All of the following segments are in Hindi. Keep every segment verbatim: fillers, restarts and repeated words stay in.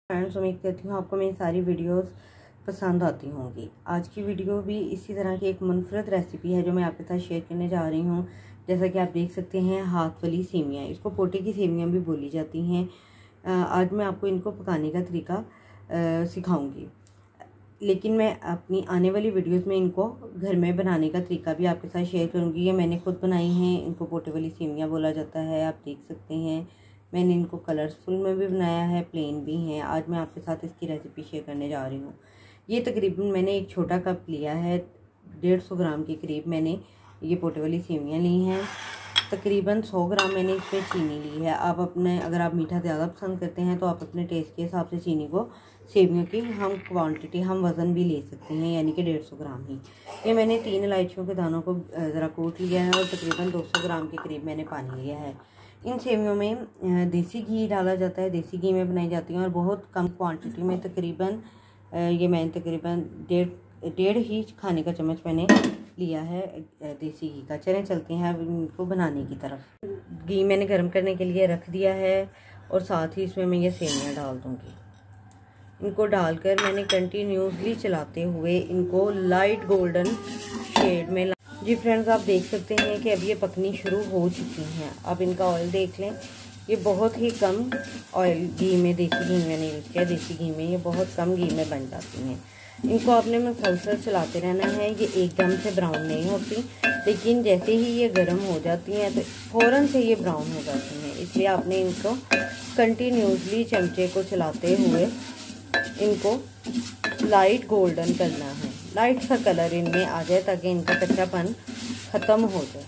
फ्रेंड्स, उम्मीद करती हूँ आपको मेरी सारी वीडियोस पसंद आती होंगी। आज की वीडियो भी इसी तरह की एक मुनफरद रेसिपी है जो मैं आपके साथ शेयर करने जा रही हूँ। जैसा कि आप देख सकते हैं, हाथ वाली सेवियाँ, इसको पोटे की सेवियाँ भी बोली जाती हैं। आज मैं आपको इनको पकाने का तरीका सिखाऊंगी, लेकिन मैं अपनी आने वाली वीडियोस में इनको घर में बनाने का तरीका भी आपके साथ शेयर करूँगी। ये मैंने खुद बनाई हैं, इनको पोटे वाली सेवियाँ बोला जाता है। आप देख सकते हैं, मैंने इनको कलरफुल में भी बनाया है, प्लेन भी हैं। आज मैं आपके साथ इसकी रेसिपी शेयर करने जा रही हूँ। ये तकरीबन मैंने एक छोटा कप लिया है, डेढ़ सौ ग्राम के करीब मैंने ये पोटे वाली सेवियाँ ली हैं। तकरीबन सौ ग्राम मैंने इसमें चीनी ली है। आप अपने अगर आप मीठा ज़्यादा पसंद करते हैं तो आप अपने टेस्ट के हिसाब से चीनी को, सेवियों की हम क्वांटिटी हम वज़न भी ले सकते हैं, यानी कि डेढ़ सौ ग्राम ही। ये मैंने तीन इलायचियों के दानों को ज़रा कूट लिया है और तकरीबन दो सौ ग्राम के करीब मैंने पानी लिया है। इन सेवियों में देसी घी डाला जाता है, देसी घी में बनाई जाती हैं और बहुत कम क्वांटिटी में, तकरीबन ये मैंने तकरीबन डेढ़ डेढ़ ही खाने का चम्मच मैंने लिया है देसी घी का। चलें चलते हैं अब इनको बनाने की तरफ। घी मैंने गर्म करने के लिए रख दिया है और साथ ही इसमें मैं ये सेवियाँ डाल दूँगी। इनको डालकर मैंने कंटिन्यूसली चलाते हुए इनको लाइट गोल्डन शेड में। जी फ्रेंड्स, आप देख सकते हैं कि अब ये पकनी शुरू हो चुकी हैं। अब इनका ऑयल देख लें, ये बहुत ही कम ऑयल घी में, देसी घी मैंने यूज़ किया, देसी घी में ये बहुत कम घी में बन जाती हैं। इनको आपने मुसलसल चलाते रहना है। ये एकदम से ब्राउन नहीं होती, लेकिन जैसे ही ये गर्म हो जाती हैं तो फ़ौरन से ये ब्राउन हो जाती हैं। इसलिए आपने इनको कंटिन्यूसली चमचे को चलाते हुए इनको लाइट गोल्डन करना है। लाइट सा कलर इनमें आ जाए ताकि इनका कच्चापन ख़त्म हो जाए।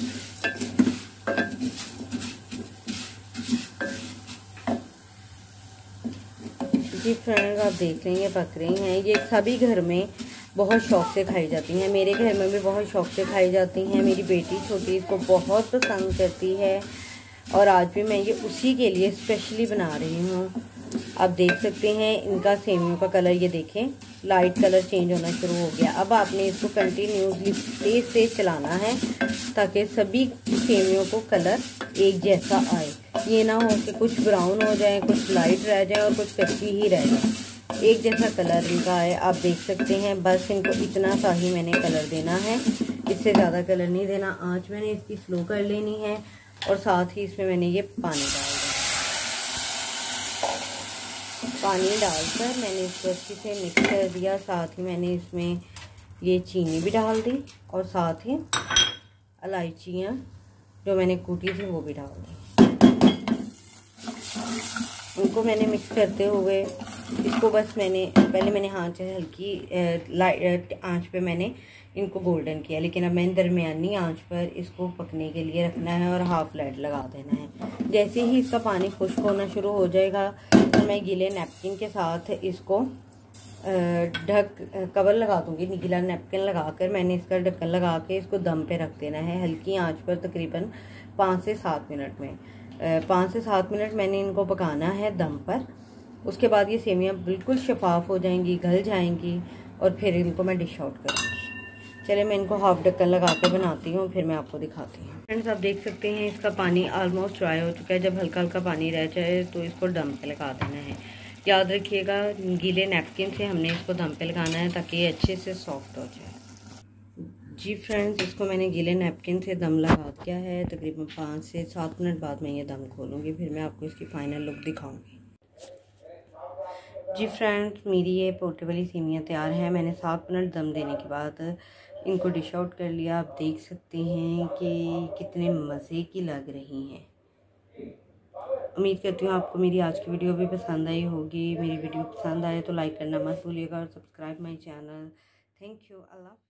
जी फ्रेंड्स, आप देख रहे हैं ये पक रही हैं। ये सभी घर में बहुत शौक़ से खाई जाती हैं, मेरे घर में भी बहुत शौक़ से खाई जाती हैं। मेरी बेटी छोटी इसको बहुत पसंद करती है और आज भी मैं ये उसी के लिए स्पेशली बना रही हूँ। आप देख सकते हैं इनका सेवियों का कलर, ये देखें लाइट कलर चेंज होना शुरू हो गया। अब आपने इसको कंटिन्यूसली तेज तेज चलाना है ताकि सभी सेवियों को कलर एक जैसा आए। ये ना हो कि कुछ ब्राउन हो जाए, कुछ लाइट रह जाए और कुछ कच्ची ही रह जाए। एक जैसा कलर इनका आए। आप देख सकते हैं, बस इनको इतना सा ही मैंने कलर देना है, इससे ज़्यादा कलर नहीं देना। आँच मैंने इसकी स्लो कर लेनी है और साथ ही इसमें मैंने ये पानी डाल दिया। पानी डालकर मैंने इसको अच्छे से मिक्स कर दिया। साथ ही मैंने इसमें ये चीनी भी डाल दी और साथ ही इलायचियाँ जो मैंने कूटी थी वो भी डाल दी। उनको मैंने मिक्स करते हुए इसको बस मैंने पहले मैंने आँच हल्की लाइट आँच पे मैंने इनको गोल्डन किया, लेकिन अब मैंने दरमियानी आंच पर इसको पकने के लिए रखना है और हाफ लाइट लगा देना है। जैसे ही इसका पानी खुश्क होना शुरू हो जाएगा तो मैं गीले नैपकिन के साथ इसको ढक कवर लगा दूंगी। गीला नैपकिन लगाकर मैंने इसका ढक्कन लगा के इसको दम पे रख देना है हल्की आंच पर, तकरीबन पाँच से सात मिनट में। पाँच से सात मिनट मैंने इनको पकाना है दम पर। उसके बाद ये सेवियाँ बिल्कुल शफाफ हो जाएंगी, गल जाएंगी और फिर इनको मैं डिश आउट करूँगी। चले मैं इनको हाफ ढक्कन लगा के बनाती हूँ, फिर मैं आपको दिखाती हूँ। फ्रेंड्स, आप देख सकते हैं इसका पानी ऑलमोस्ट ड्राई हो चुका है। जब हल्का हल्का पानी रह जाए तो इसको दम पे लगा देना है। याद रखिएगा, गीले नैपकिन से हमने इसको दम पे लगाना है ताकि ये अच्छे से सॉफ्ट हो जाए। जी फ्रेंड्स, इसको मैंने गीले नैपकिन से दम लगा दिया है। तकरीबन पाँच से सात मिनट बाद मैं ये दम खोलूँगी, फिर मैं आपको इसकी फ़ाइनल लुक दिखाऊँगी। जी फ्रेंड्स, मेरी ये पोटे वाली सेवियाँ तैयार हैं। मैंने सात मिनट दम देने के बाद इनको डिश आउट कर लिया। आप देख सकते हैं कि कितने मज़े की लग रही हैं। उम्मीद करती हूँ आपको मेरी आज की वीडियो भी पसंद आई होगी। मेरी वीडियो पसंद आए तो लाइक करना मत भूलिएगा और subscribe my channel. Thank you. Allah.